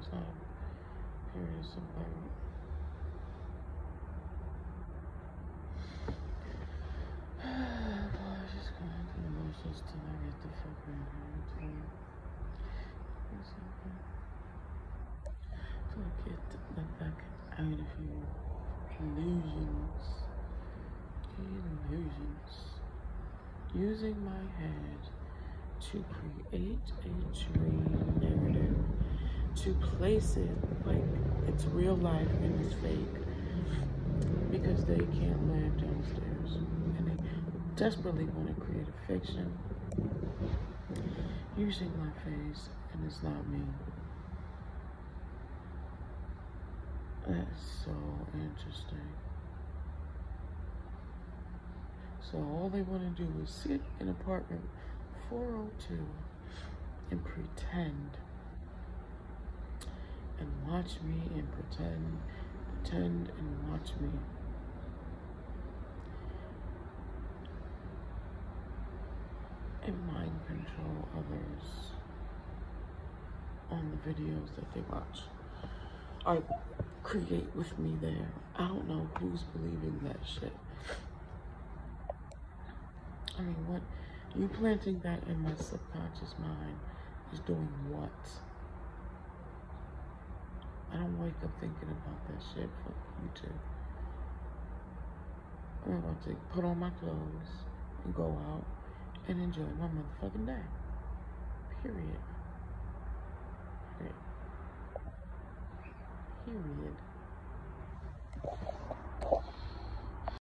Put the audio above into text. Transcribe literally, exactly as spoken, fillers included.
It's not a period, something. Boy, I just going through the motions till I get the fuck out of here. So I get the fuck out of here. Illusions. Illusions. Using my head to create a dream narrative, to place it like it's real life and it's fake, because they can't live downstairs and they desperately want to create a fiction using my face, and it's not me. That's so interesting. So all they want to do is sit in apartment four oh two and pretend and watch me and pretend, pretend and watch me. And mind control others on the videos that they watch. Or create with me there. I don't know who's believing that shit. I mean, what? You planting that in my subconscious mind is doing what? I don't wake up thinking about that shit. Fuck you too. I'm going to put on my clothes and go out and enjoy my motherfucking day. Period. Period. Period.